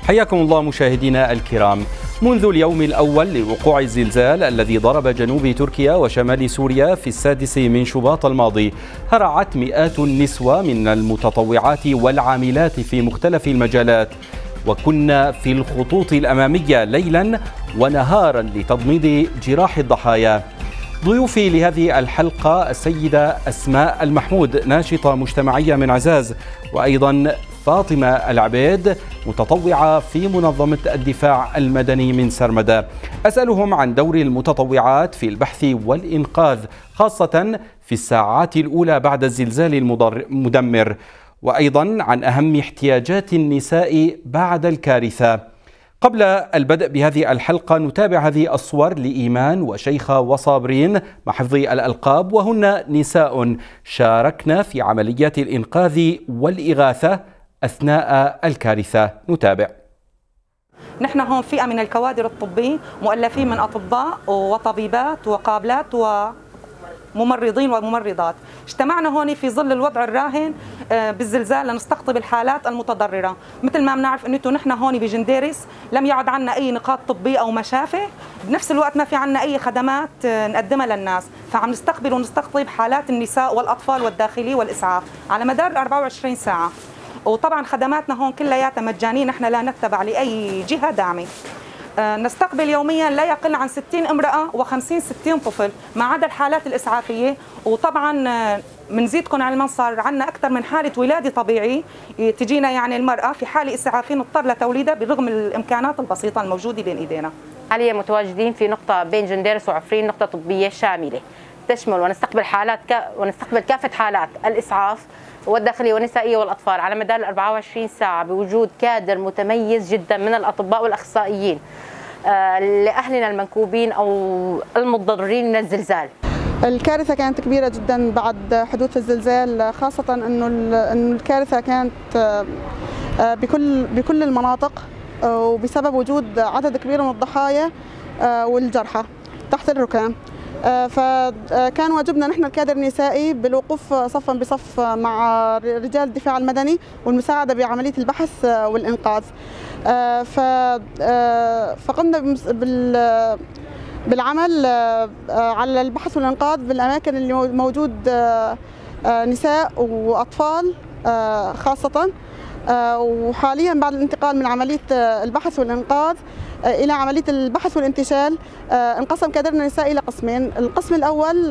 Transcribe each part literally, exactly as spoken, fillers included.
حياكم الله مشاهدينا الكرام. منذ اليوم الأول لوقوع الزلزال الذي ضرب جنوب تركيا وشمال سوريا في السادس من شباط الماضي، هرعت مئات النسوة من المتطوعات والعاملات في مختلف المجالات، وكنا في الخطوط الأمامية ليلا ونهارا لتضميد جراح الضحايا. ضيوفي لهذه الحلقة السيدة أسماء المحمود، ناشطة مجتمعية من عزاز، وأيضا فاطمة العبيد، متطوعة في منظمة الدفاع المدني من سرمدة. أسألهم عن دور المتطوعات في البحث والإنقاذ، خاصة في الساعات الأولى بعد الزلزال المدمر، وأيضا عن أهم احتياجات النساء بعد الكارثة. قبل البدء بهذه الحلقة نتابع هذه الصور لإيمان وشيخة وصابرين مع حفظ الألقاب، وهن نساء شاركن في عمليات الإنقاذ والإغاثة أثناء الكارثة. نتابع. نحن هون فئة من الكوادر الطبية مؤلفين من أطباء وطبيبات وقابلات وممرضين وممرضات. اجتمعنا هون في ظل الوضع الراهن بالزلزال لنستقطب الحالات المتضررة. مثل ما بنعرف انه نحن هون بجنديرس لم يعد عنا أي نقاط طبية أو مشافي، بنفس الوقت ما في عنا أي خدمات نقدمها للناس، فعم نستقبل ونستقطب حالات النساء والأطفال والداخلي والإسعاف على مدار أربعة وعشرين ساعة. وطبعا خدماتنا هون كلياتها مجانية، نحن لا نتبع لأي جهة داعمة. نستقبل يوميا لا يقل عن ستين امرأة وخمسين ستين طفل ما عدا الحالات الإسعافية. وطبعا منزيدكم علما صار عندنا أكثر من حالة ولادة طبيعي تجينا، يعني المرأة في حالة إسعافية نضطر لتوليدها برغم الإمكانات البسيطة الموجودة بين إيدينا. حاليا متواجدين في نقطة بين جنديرس وعفرين، نقطة طبية شاملة تشمل ونستقبل حالات ك... ونستقبل كافة حالات الإسعاف والداخلية والنسائية والأطفال على مدار ال أربعة وعشرين ساعة بوجود كادر متميز جدا من الأطباء والأخصائيين لأهلنا المنكوبين أو المتضررين من الزلزال. الكارثة كانت كبيرة جدا بعد حدوث الزلزال، خاصة أنه إنه الكارثة كانت بكل بكل المناطق، وبسبب وجود عدد كبير من الضحايا والجرحى تحت الركام. فكان واجبنا نحن الكادر النسائي بالوقوف صفا بصف مع رجال الدفاع المدني والمساعدة بعملية البحث والإنقاذ. فقمنا بالعمل على البحث والإنقاذ بالأماكن اللي موجود نساء وأطفال خاصة. وحاليا بعد الانتقال من عملية البحث والإنقاذ إلى عملية البحث والانتشال، انقسم كادرنا النسائي إلى قسمين. القسم الأول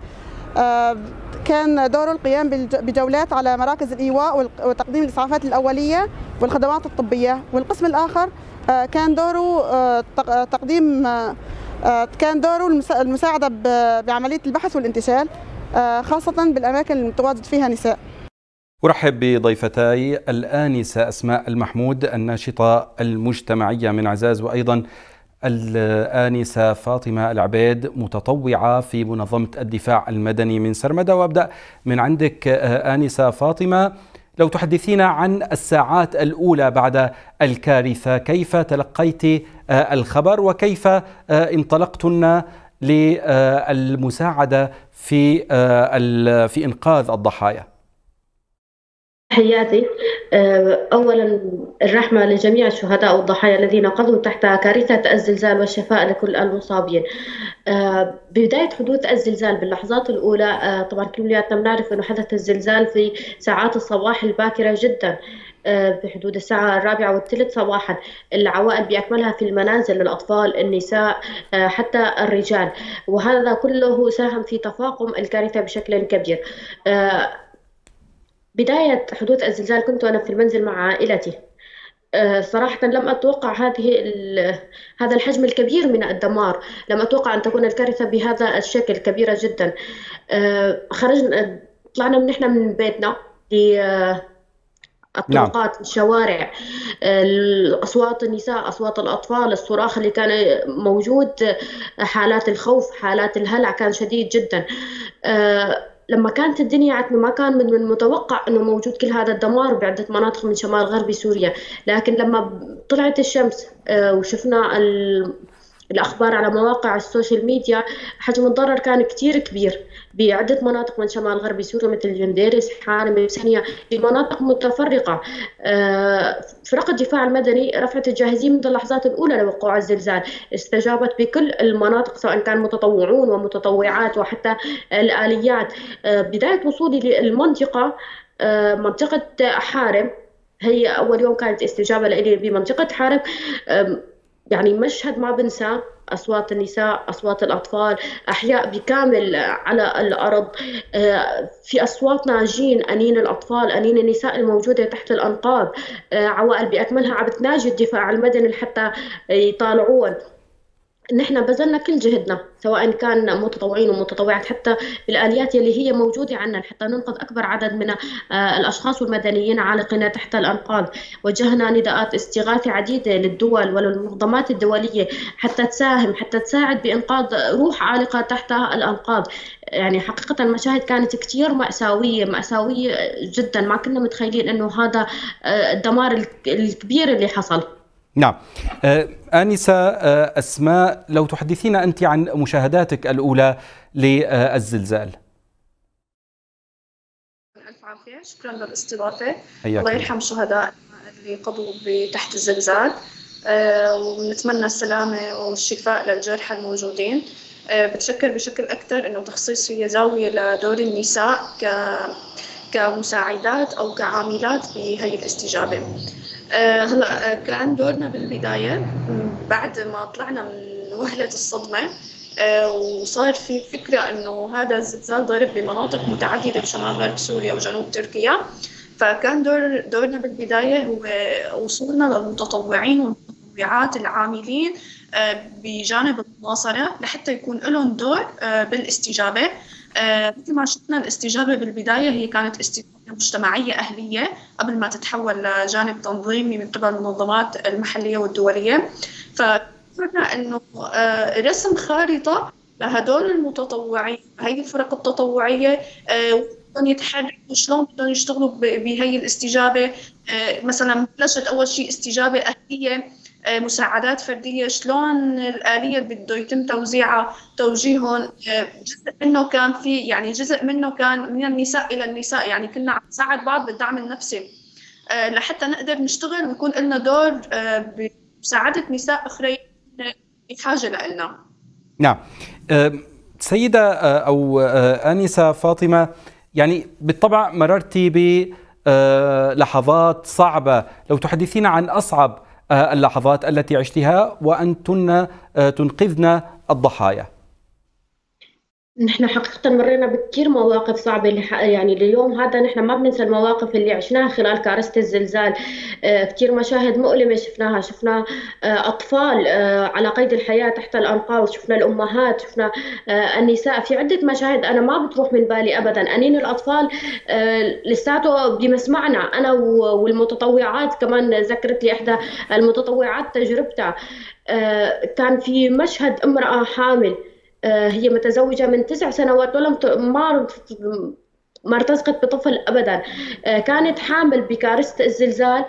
كان دوره القيام بجولات على مراكز الإيواء وتقديم الإسعافات الأولية والخدمات الطبية، والقسم الآخر كان دوره تقديم كان دوره المساعدة بعملية البحث والانتشال، خاصة بالأماكن المتواجد فيها نساء. أرحب بضيفتي الآنسة أسماء المحمود، الناشطة المجتمعية من عزاز، وأيضا الآنسة فاطمة العبيد، متطوعة في منظمة الدفاع المدني من سرمدة. وأبدأ من عندك آنسة فاطمة، لو تحدثينا عن الساعات الأولى بعد الكارثة، كيف تلقيت الخبر وكيف انطلقتن للمساعدة في في إنقاذ الضحايا؟ تحياتي. أولا الرحمة لجميع الشهداء والضحايا الذين قضوا تحت كارثة الزلزال، والشفاء لكل المصابين. ببداية حدوث الزلزال باللحظات الأولى، طبعا كلياتنا بنعرف أنه حدث الزلزال في ساعات الصباح الباكرة جدا، بحدود الساعة الرابعة والثلث صباحا. العوائل بأكملها في المنازل، الأطفال، النساء، حتى الرجال، وهذا كله ساهم في تفاقم الكارثة بشكل كبير. بداية حدوث الزلزال كنت أنا في المنزل مع عائلتي. صراحة لم أتوقع هذه هذا الحجم الكبير من الدمار، لم أتوقع أن تكون الكارثة بهذا الشكل، كبيرة جدا. خرجنا طلعنا من نحن من بيتنا الطرقات، نعم. الشوارع، أصوات النساء، أصوات الأطفال، الصراخ اللي كان موجود، حالات الخوف، حالات الهلع كان شديد جدا. لما كانت الدنيا عتمة ما كان من المتوقع أنه موجود كل هذا الدمار بعدة مناطق من شمال غربي سوريا، لكن لما طلعت الشمس وشفنا الأخبار على مواقع السوشيال ميديا، حجم الضرر كان كتير كبير بعدة مناطق من شمال غرب سوريا مثل جنديرس، حارم، سنيا، في مناطق متفرقة. فرق الدفاع المدني رفعت الجاهزية منذ اللحظات الأولى لوقوع الزلزال، استجابت بكل المناطق سواء كان متطوعون ومتطوعات وحتى الآليات. بداية وصولي للمنطقة منطقة حارم، هي أول يوم كانت استجابة لي بمنطقة حارم، يعني مشهد ما بنساه، أصوات النساء، أصوات الأطفال، أحياء بكامل على الأرض، في أصوات ناجين، أنين الأطفال، أنين النساء الموجودة تحت الأنقاض، عوائل بأكملها عم تناجي الدفاع المدني حتى يطالعون. نحن بذلنا كل جهدنا سواء كان متطوعين ومتطوعات حتى بالآليات اللي هي موجودة عندنا حتى ننقذ أكبر عدد من الأشخاص والمدنيين عالقين تحت الأنقاض. وجهنا نداءات استغاثة عديدة للدول وللمنظمات الدولية حتى تساهم، حتى تساعد بإنقاذ روح عالقة تحت الأنقاض. يعني حقيقة المشاهد كانت كتير مأساوية مأساوية جدا، ما كنا متخيلين أنه هذا الدمار الكبير اللي حصل. نعم. آنسة أسماء، لو تحدثينا أنت عن مشاهداتك الأولى للزلزال. ألف عافية، شكرا للاستضافة. الله يرحم شهداء اللي قضوا تحت الزلزال، ونتمنى السلامة والشفاء للجرحى الموجودين. بتشكر بشكل أكثر إنه تخصيص هي زاوية لدور النساء ك كمساعدات أو كعاملات في هي الاستجابة. آه هلا كان دورنا بالبداية بعد ما طلعنا من وهلة الصدمة، آه وصار في فكرة إنه هذا الزلزال ضرب بمناطق متعددة بشمال غرب سوريا وجنوب تركيا. فكان دور دورنا بالبداية هو وصولنا للمتطوعين والمتطوعات العاملين آه بجانب المناصرة لحتى يكون لهم دور آه بالاستجابة. آه مثل ما شفنا الاستجابة بالبداية هي كانت استجابة مجتمعية أهلية قبل ما تتحول لجانب تنظيمي من قبل المنظمات المحلية والدولية. ففكرنا إنه آه رسم خارطة لهدول المتطوعين، هاي الفرق التطوعية آه بدهم يتحركوا شلون بدهم يشتغلوا بهي الاستجابة. آه مثلا بلشت أول شيء استجابة أهلية، مساعدات فردية، شلون الآلية بده يتم توزيعها توجيههم. جزء منه كان في يعني جزء منه كان من النساء إلى النساء، يعني كنا عم نساعد بعض بالدعم النفسي لحتى نقدر نشتغل ويكون لنا دور بمساعدة نساء أخرين بحاجة لنا. نعم. سيدة أو آنسة فاطمة، يعني بالطبع مررتي بلحظات صعبة، لو تحدثينا عن أصعب اللحظات التي عشتها وأنتن تنقذن الضحايا. نحن حقيقة مرينا بكثير مواقف صعبة، يعني اليوم هذا نحن ما بننسى المواقف اللي عشناها خلال كارثة الزلزال. كثير مشاهد مؤلمة شفناها، شفنا أطفال على قيد الحياة تحت الأنقاض، شفنا الأمهات، شفنا النساء، في عدة مشاهد أنا ما بتروح من بالي أبدا. أنين الأطفال لساته بمسمعنا، أنا والمتطوعات كمان ذكرت لي إحدى المتطوعات تجربتها. كان في مشهد امرأة حامل، هي متزوجة من تسع سنوات ولم ما ما ارتزقت بطفل أبدا، كانت حامل بكارثة الزلزال،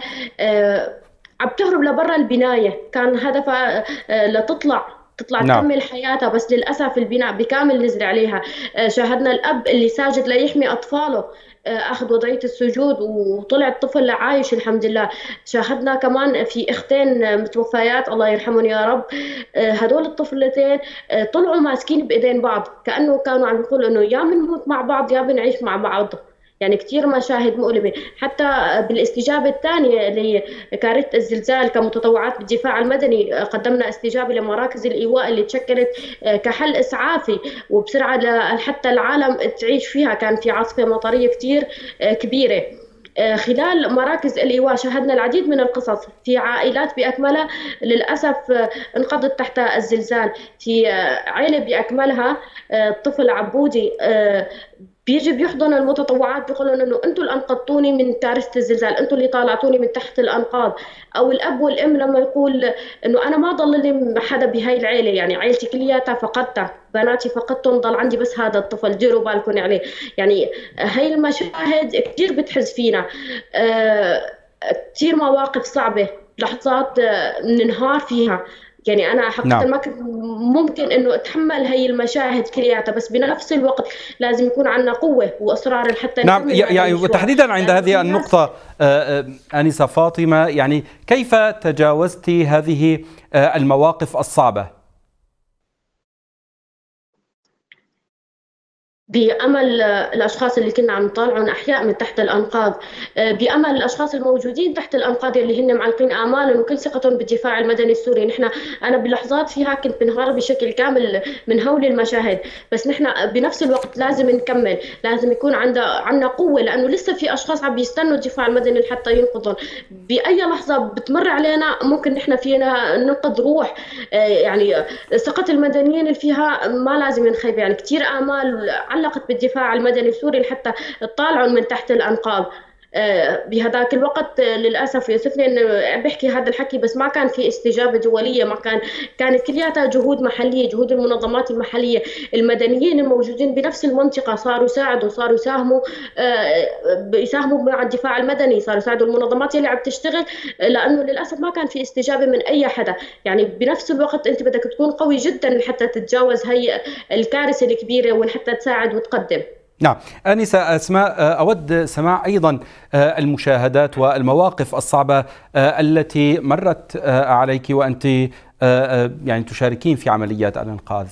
عم تهرب لبرا البناية، كان هدفها لتطلع تطلع نعم. تكمل حياتها، بس للأسف البناء بكامل نزل عليها. شاهدنا الأب اللي ساجد ليحمي أطفاله أخذ وضعية السجود وطلع الطفل عايش الحمد لله. شاهدنا كمان في أختين متوفيات الله يرحمهم يا رب، هدول الطفلتين طلعوا ماسكين بإيدين بعض، كأنه كانوا عم يقولوا إنه يا بنموت مع بعض يا بنعيش مع بعض. يعني كثير مشاهد مؤلمة. حتى بالاستجابة الثانية لكارثة الزلزال كمتطوعات بالدفاع المدني قدمنا استجابة لمراكز الإيواء اللي تشكلت كحل إسعافي وبسرعة حتى العالم تعيش فيها. كان في عاصفة مطرية كثير كبيرة. خلال مراكز الإيواء شاهدنا العديد من القصص، في عائلات بأكملها للأسف انقضت تحت الزلزال. في عائلة بأكملها طفل عبودي بيجي بيحضن المتطوعات بيقولون انه انتم اللي انقذتوني من كارثه الزلزال، انتم اللي طالعتوني من تحت الانقاض. او الاب والام لما يقول انه انا ما ضل لي حدا بهاي العيله، يعني عيلتي كلياتها فقدتها، بناتي فقدتهم، ضل عندي بس هذا الطفل، ديروا بالكم عليه. يعني هاي المشاهد كثير بتحز فينا. آه كثير مواقف صعبه، لحظات ننهار فيها، يعني أنا حقيقة نعم. ما كنت ممكن إنه أتحمل هي المشاهد كلياتها، بس بنفس الوقت لازم يكون عندنا قوة وإصرار حتى نعم. يعني وتحديدا عند هذه النقطة آنسة فاطمة، يعني كيف تجاوزت هذه المواقف الصعبة؟ بأمل الأشخاص اللي كنا عم نطالعهم أحياء من تحت الأنقاض، بأمل الأشخاص الموجودين تحت الأنقاض اللي هن معلقين آمالهم وكل ثقتهم بالدفاع المدني السوري. نحن أنا بلحظات فيها كنت بنهار بشكل كامل من هول المشاهد، بس نحن بنفس الوقت لازم نكمل، لازم يكون عندنا عندنا قوة، لأنه لسه في أشخاص عم بيستنوا الدفاع المدني لحتى ينقذهم. بأي لحظة بتمر علينا ممكن نحن فينا ننقذ روح. يعني ثقة المدنيين اللي فيها ما لازم نخيب، يعني كثير آمال علقت بالدفاع المدني السوري لحتى تطالعوا من تحت الأنقاض. بهذاك الوقت للأسف يؤسفني إنه بحكي هذا الحكي، بس ما كان في استجابة دولية، ما كان كانت كلياتها جهود محلية، جهود المنظمات المحلية. المدنيين الموجودين بنفس المنطقة صاروا يساعدوا، صاروا يساهموا يساهموا مع الدفاع المدني، صاروا يساعدوا المنظمات اللي عم تشتغل، لأنه للأسف ما كان في استجابة من أي حدا. يعني بنفس الوقت أنت بدك تكون قوي جدا حتى تتجاوز هي الكارثة الكبيرة وحتى تساعد وتقدم. نعم. آنسة أسماء، أود سماع أيضا المشاهدات والمواقف الصعبة التي مرت عليك وأنت يعني تشاركين في عمليات الإنقاذ.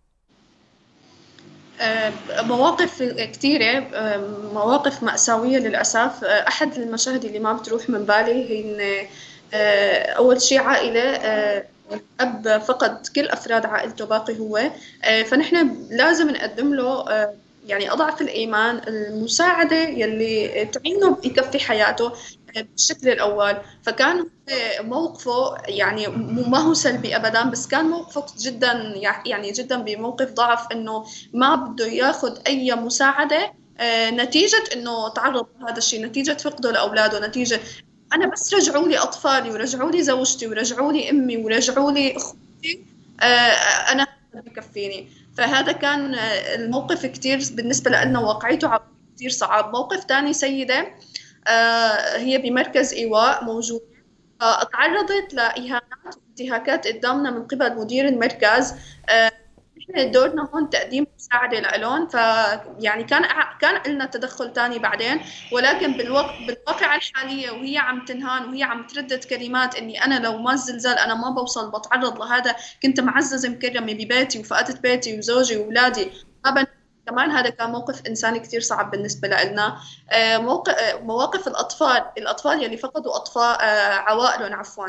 مواقف كثيرة، مواقف مأساوية للأسف. أحد المشاهد اللي ما بتروح من بالي هي إن أول شيء عائلة أب فقد كل أفراد عائلته باقي هو، فنحن لازم نقدم له يعني أضعف الإيمان، المساعدة يلي تعينه يكفي حياته بالشكل الأول. فكان موقفه يعني ما هو سلبي أبدا، بس كان موقفه جدا يعني جدا بموقف ضعف، إنه ما بده ياخذ أي مساعدة نتيجة إنه تعرض لهذا الشيء، نتيجة فقده لأولاده، نتيجة أنا بس رجعوا لي أطفالي ورجعوا لي زوجتي ورجعوا لي أمي ورجعوا لي أخوتي، أنا بكفيني. فهذا كان الموقف كتير بالنسبة لنا واقعيته كتير صعب. موقف تاني سيدة هي بمركز إيواء موجود، تعرضت لإهانات وانتهاكات قدامنا من قبل مدير المركز. نحن دورنا هون تقديم مساعدة لهم، فيعني كان كان لنا تدخل تاني بعدين، ولكن بالوقت بالواقع الحالية وهي عم تنهان وهي عم تردد كلمات إني أنا لو ما الزلزال أنا ما بوصل بتعرض لهذا، كنت معززة مكرمة ببيتي وفقدت بيتي وزوجي وأولادي. كمان هذا كان موقف إنساني كتير صعب بالنسبة لنا. موقف مواقف الأطفال الأطفال يلي فقدوا أطفال عوائلهم عفوا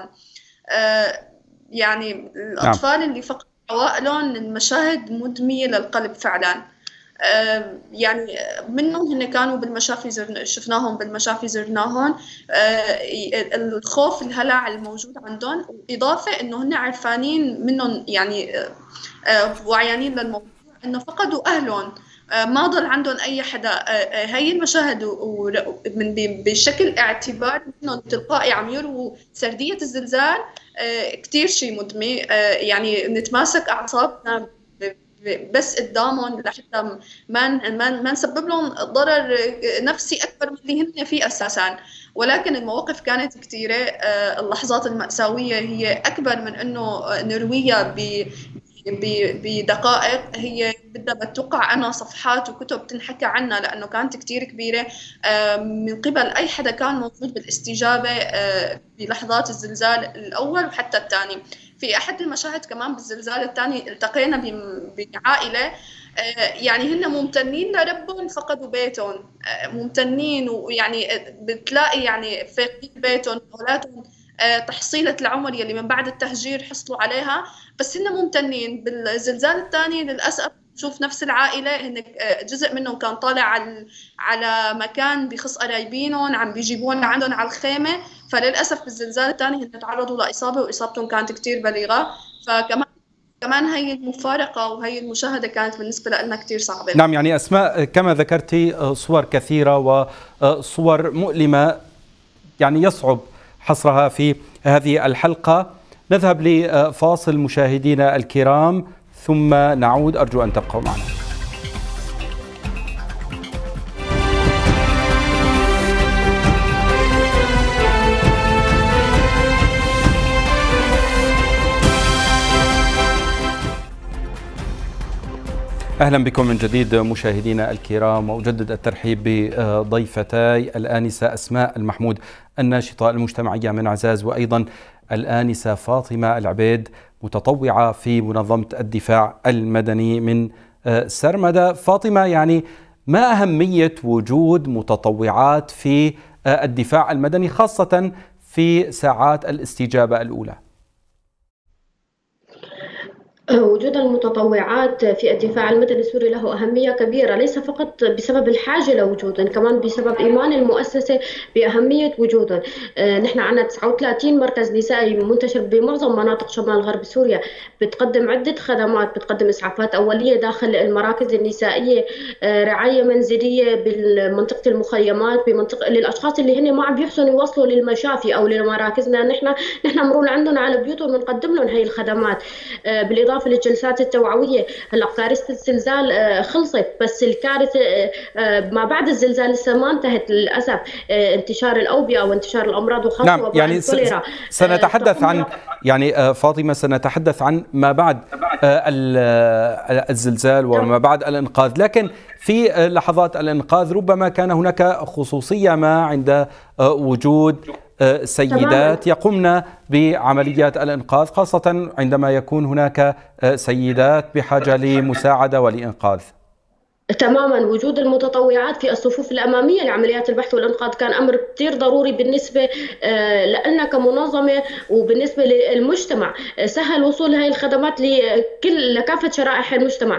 يعني الأطفال نعم. اللي فقدوا عوائلهم، المشاهد مدمية للقلب فعلا. يعني منهم هن كانوا بالمشافي زرنا شفناهم بالمشافي زرناهم، الخوف الهلع الموجود عندهم، إضافة إنه هن عرفانين منهم يعني وعيانين للموضوع إنه فقدوا أهلهم، ما ضل عندهم أي حدا. هاي المشاهد من بشكل اعتبار منهم تلقائي عم يرووا سردية الزلزال كتير شيء مدمي. يعني نتماسك أعصابنا بس قدامهم لحتى ما ما نسبب لهم ضرر نفسي أكبر من اللي هن فيه أساساً. ولكن المواقف كانت كتيرة، اللحظات المأساوية هي أكبر من إنه نرويها ب بدقائق، هي بدها بتوقع أنا صفحات وكتب تنحكى عنها، لأنه كانت كتير كبيرة من قبل أي حدا كان موجود بالاستجابة بلحظات الزلزال الأول وحتى الثاني. في أحد المشاهد كمان بالزلزال الثاني التقينا بعائلة يعني هن ممتنين لربهم فقدوا بيتهم، ممتنين، ويعني بتلاقي يعني فاقدين بيتهم، أولادهم تحصيلة العمر يلي من بعد التهجير حصلوا عليها، بس هن ممتنين. بالزلزال الثاني للأسف شوف نفس العائلة هن جزء منهم كان طالع على على مكان بخص قرايبينهم عم بيجيبون عندهم على الخيمة، فللأسف بالزلزال الثاني هن تعرضوا لإصابة وإصابتهم كانت كتير بليغة. فكمان كمان هي المفارقة وهي المشاهدة كانت بالنسبة لنا كتير صعبة. نعم. يعني أسماء كما ذكرتي صور كثيرة وصور مؤلمة يعني يصعب حصرها في هذه الحلقة. نذهب لفاصل مشاهدينا الكرام ثم نعود، أرجو أن تبقوا معنا. أهلا بكم من جديد مشاهدينا الكرام، وأجدد الترحيب بضيفتي الآنسة أسماء المحمود الناشطة المجتمعية من عزاز، وأيضا الآنسة فاطمة العبيد متطوعة في منظمة الدفاع المدني من سرمدة. فاطمة، يعني ما أهمية وجود متطوعات في الدفاع المدني خاصة في ساعات الاستجابة الأولى؟ وجود المتطوعات في الدفاع المدني السوري له أهمية كبيرة، ليس فقط بسبب الحاجة لوجودهم، كمان بسبب إيمان المؤسسة بأهمية وجودهم. نحن عندنا تسعة وثلاثين مركز نسائي منتشر بمعظم مناطق شمال غرب سوريا، بتقدم عدة خدمات، بتقدم إسعافات أولية داخل المراكز النسائية، رعاية منزلية بمنطقة المخيمات، بمنطقة للأشخاص اللي هن ما عم بيحسنوا يوصلوا للمشافي أو لمراكزنا. نحن نحن مرور عندنا على بيوتهم ونقدم لهم هي الخدمات، بالإضافة للجلسات التوعوية. هلا كارثة الزلزال خلصت، بس الكارثة ما بعد الزلزال لسه ما انتهت للأسف، انتشار الأوبئة وانتشار الأمراض وخاصة نعم، يعني سنتحدث عن يعني فاطمة سنتحدث عن ما بعد الزلزال وما بعد الإنقاذ، لكن في لحظات الإنقاذ ربما كان هناك خصوصية ما عند وجود سيدات يقمن بعمليات الإنقاذ، خاصة عندما يكون هناك سيدات بحاجة لمساعدة ولإنقاذ. تماما، وجود المتطوعات في الصفوف الأمامية لعمليات البحث والإنقاذ كان أمر كثير ضروري بالنسبة لنا كمنظمة، وبالنسبة للمجتمع سهل وصول هاي الخدمات لكل لكافة شرائح المجتمع.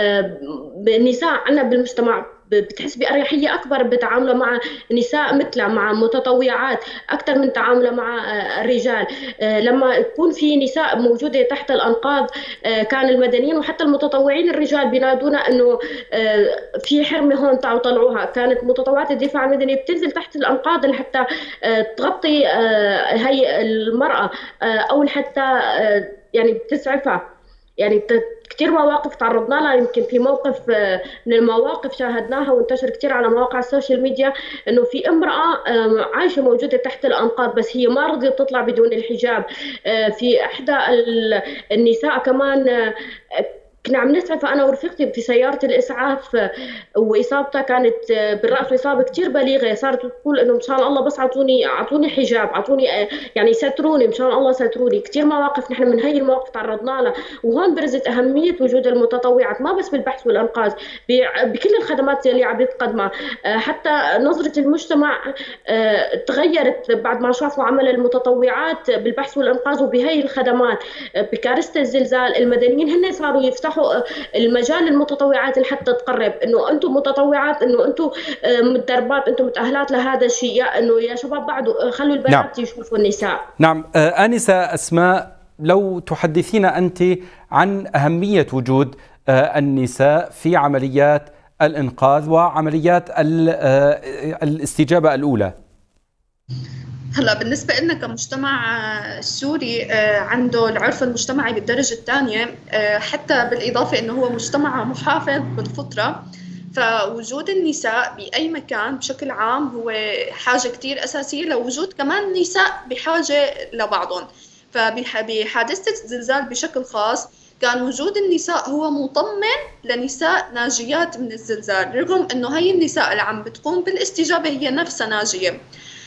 النساء عندنا بالمجتمع بتحس بأريحية أكبر بتعامله مع نساء مثلها، مع متطوعات أكثر من تعامله مع الرجال. لما يكون في نساء موجودة تحت الأنقاض، كان المدنيين وحتى المتطوعين الرجال بينادونا إنه في حرمة هون تعالوا طلعوها. كانت متطوعات الدفاع المدني بتنزل تحت الأنقاض لحتى تغطي هي المرأة أو حتى يعني بتسعفها. يعني كثير مواقف تعرضنا لها، يمكن في موقف من المواقف شاهدناها وانتشر كثير على مواقع السوشيال ميديا، انه في امرأة عايشة موجودة تحت الأنقاض بس هي ما رضيت تطلع بدون الحجاب. في احدى النساء كمان كنا عم نسعف انا ورفيقتي في سياره الاسعاف، واصابتها كانت بالراس اصابه كثير بليغه، صارت تقول انه مشان الله بس اعطوني اعطوني حجاب، اعطوني يعني ستروني، مشان الله ستروني. كثير مواقف نحن من هي المواقف تعرضنا لها، وهون برزت اهميه وجود المتطوعات ما بس بالبحث والانقاذ، بكل الخدمات اللي عم يتقدمها. حتى نظره المجتمع تغيرت بعد ما شافوا عمل المتطوعات بالبحث والانقاذ وبهي الخدمات. بكارثه الزلزال المدنيين هن صاروا يفتحوا المجال للمتطوعات لحتى تقرب انه انتم متطوعات، انه انتم متدربات، انتم متاهلات لهذا الشيء، انه يا شباب بعده خلوا البنات نعم. يشوفوا النساء. نعم. آنسة أسماء، لو تحدثينا أنت عن أهمية وجود النساء في عمليات الإنقاذ وعمليات الاستجابة الأولى. هلا بالنسبة لنا كمجتمع سوري عنده العرف المجتمعي بالدرجة الثانية، حتى بالإضافة إنه هو مجتمع محافظ بالفطرة، فوجود النساء بأي مكان بشكل عام هو حاجة كتير أساسية لوجود كمان نساء بحاجة لبعضهم. فبحادثة الزلزال بشكل خاص كان وجود النساء هو مطمن لنساء ناجيات من الزلزال، رغم إنه هي النساء اللي عم بتقوم بالاستجابة هي نفسها ناجية.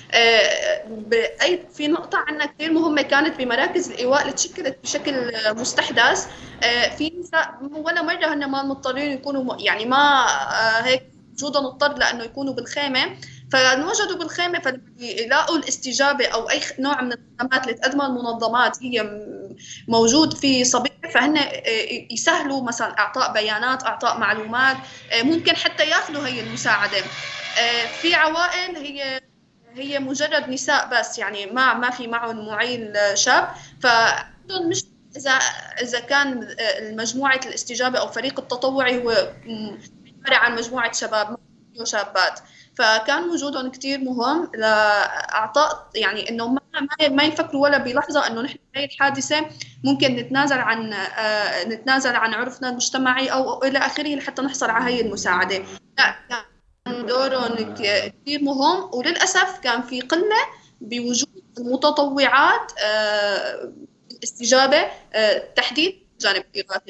أي في نقطة عنا كثير مهمة كانت بمراكز الإيواء اللي تشكلت بشكل مستحدث، في نساء ولا مرة هن ما مضطرين يكونوا، يعني ما هيك وجودهم اضطر لأنه يكونوا بالخيمة، فنوجدوا بالخيمة فيلاقوا الاستجابة أو أي نوع من الخدمات اللي تقدمها المنظمات هي موجود في صبيح، فهن يسهلوا مثلا إعطاء بيانات، إعطاء معلومات، ممكن حتى ياخذوا هي المساعدة. في عوائل هي هي مجرد نساء بس، يعني ما ما في معهم معيل شاب، فعندهم مش اذا اذا كان مجموعه الاستجابه او فريق التطوعي هو عباره عن مجموعه شباب وشابات، فكان وجودهم كثير مهم لاعطاء، يعني انه ما ما يفكروا ولا بلحظه انه نحن بهي الحادثه ممكن نتنازل عن نتنازل عن عرفنا المجتمعي او الى اخره لحتى نحصل على هي المساعده. لا، كان دورهم كثير مهم، وللأسف كان في قلة بوجود المتطوعات الاستجابة تحديد جانب الإغاثة.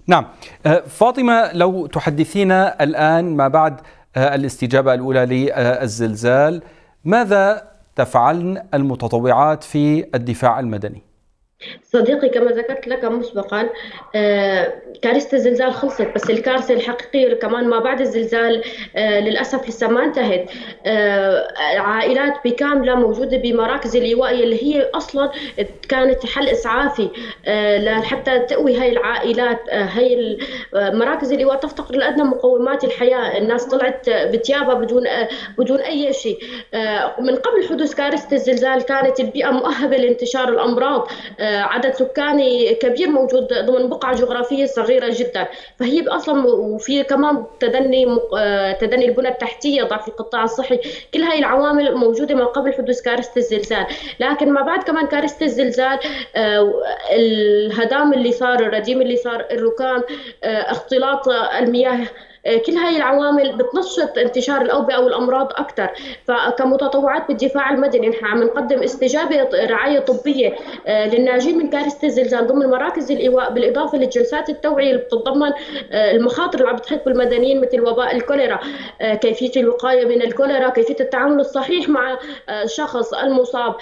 نعم فاطمة، لو تحدثينا الآن ما بعد الاستجابة الأولى للزلزال، ماذا تفعلن المتطوعات في الدفاع المدني؟ صديقي، كما ذكرت لك مسبقا آه، كارثة الزلزال خلصت، بس الكارثة الحقيقية كمان ما بعد الزلزال آه، للأسف لسه ما انتهت. آه، عائلات بكاملة موجودة بمراكز الإيواء اللي هي أصلا كانت حل إسعافي آه، حتى تقوي هاي العائلات. آه، هاي مراكز الإيواء تفتقر لأدنى مقومات الحياة، الناس طلعت بتيابها بدون آه، بدون أي شيء. آه، من قبل حدوث كارثة الزلزال كانت البيئة مؤهبة لانتشار الأمراض، عدد سكاني كبير موجود ضمن بقعة جغرافية صغيرة جدا، فهي أصلا وفي كمان تدني تدني البنى التحتية، ضعف القطاع الصحي، كل هاي العوامل موجودة ما قبل حدوث كارثة الزلزال. لكن ما بعد كمان كارثة الزلزال الهدام اللي صار، الرديم اللي صار، الركام، اختلاط المياه، كل هاي العوامل بتنشط انتشار الأوبئة والأمراض أكثر. فكمتطوعات بالدفاع المدني نحن عم نقدم استجابة رعاية طبية للناجين من كارثة الزلزال ضمن مراكز الإيواء، بالإضافة للجلسات التوعية اللي بتتضمن المخاطر اللي عم بتحيط بالمدنيين مثل وباء الكوليرا، كيفية الوقاية من الكوليرا، كيفية التعامل الصحيح مع الشخص المصاب،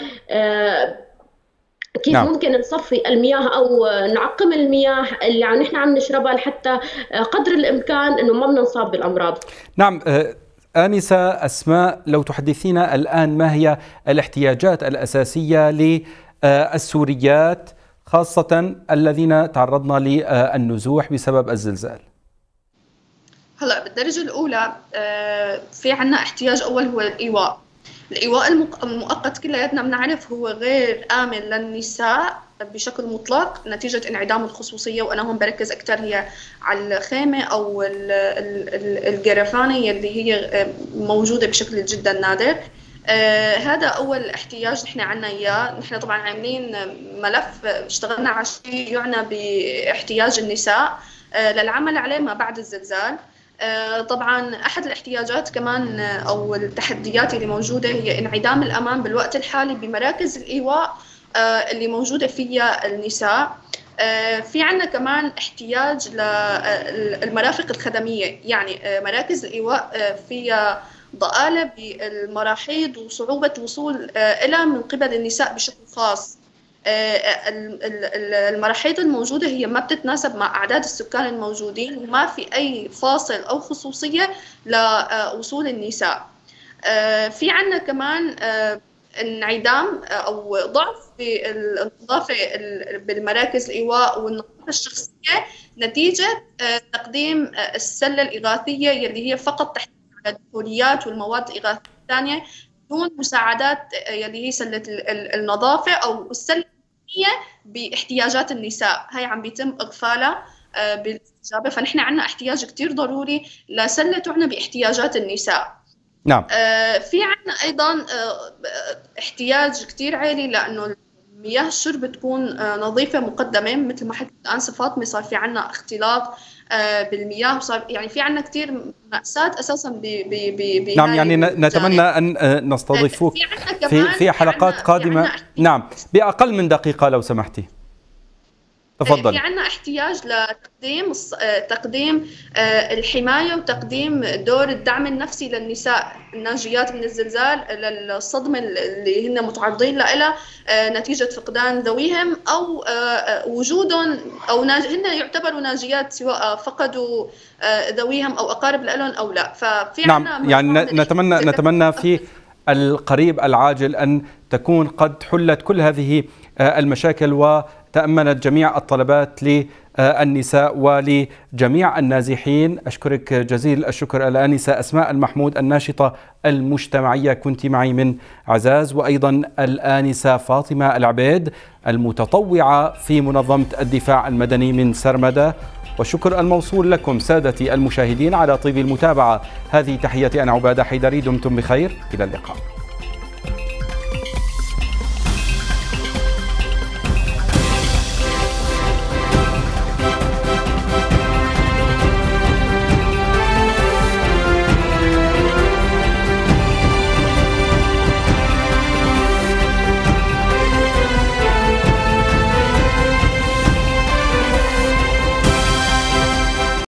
كيف نعم. ممكن نصفي المياه أو نعقم المياه اللي عم نحن عم نشربها لحتى قدر الإمكان إنه ما بننصاب بالأمراض. نعم آنسة أسماء، لو تحدثينا الآن ما هي الاحتياجات الأساسية للسوريات خاصة الذين تعرضنا للنزوح بسبب الزلزال؟ هلا بالدرجة الأولى في عنا احتياج أول هو الإيواء. الإيواء المؤقت كلياتنا بنعرف هو غير آمن للنساء بشكل مطلق نتيجة انعدام الخصوصية، وأنا هون بركز أكثر هي على الخيمة أو الجرفانة اللي هي موجودة بشكل جدا نادر. آه هذا أول احتياج نحن عنا إياه. نحن طبعا عاملين ملف اشتغلنا على شيء يعنى باحتياج النساء آه للعمل عليه ما بعد الزلزال. طبعا أحد الاحتياجات كمان أو التحديات اللي موجودة هي انعدام الأمان بالوقت الحالي بمراكز الإيواء اللي موجودة فيها النساء. في عنا كمان احتياج للمرافق الخدمية، يعني مراكز الإيواء فيها ضآلة بالمراحيض وصعوبة الوصول إلى من قبل النساء بشكل خاص. المراحيض الموجودة هي ما بتتناسب مع أعداد السكان الموجودين، وما في أي فاصل أو خصوصية لوصول النساء. في عنا كمان انعدام أو ضعف بالنظافة بالمراكز الإيواء والنظافة الشخصية نتيجة تقديم السلة الإغاثية يلي هي فقط تحتوي على الدخوليات والمواد الإغاثية الثانية دون مساعدات يلي هي سلة النظافة أو السلة باحتياجات النساء. هاي عم بيتم إغفالها بالاستجابة، فنحن عنا احتياج كتير ضروري لسلة تعنى باحتياجات النساء. نعم. في عنا أيضا احتياج كتير عالي لأنه مياه الشرب تكون نظيفة مقدمة، مثل ما حكيت أنسة فاطمة صار في عنا اختلاط بالمياه، وصار يعني في عنا كتير مأساة أساسا ب ب نعم. يعني نتمنى أن نستضيفوك في, في في حلقات قادمة. نعم بأقل من دقيقة لو سمحتي. تفضل. في عنا احتياج لتقديم تقديم الحماية وتقديم دور الدعم النفسي للنساء الناجيات من الزلزال للصدمة اللي هن متعرضين لها نتيجة فقدان ذويهم أو وجودهم، أو هن يعتبروا ناجيات سواء فقدوا ذويهم أو أقارب لهم أو لا. ففي نعم يعني نتمنى نتمنى في القريب العاجل أن تكون قد حلت كل هذه المشاكل وتأمنت جميع الطلبات للنساء ولجميع النازحين. أشكرك جزيل الشكر الآنسة أسماء المحمود الناشطة المجتمعية، كنت معي من عزاز، وأيضا الآنسة فاطمة العبيد المتطوعة في منظمة الدفاع المدني من سرمدة. والشكر الموصول لكم سادتي المشاهدين على طيب المتابعة. هذه تحياتي أنا عبادة حيدري، دمتم بخير، إلى اللقاء.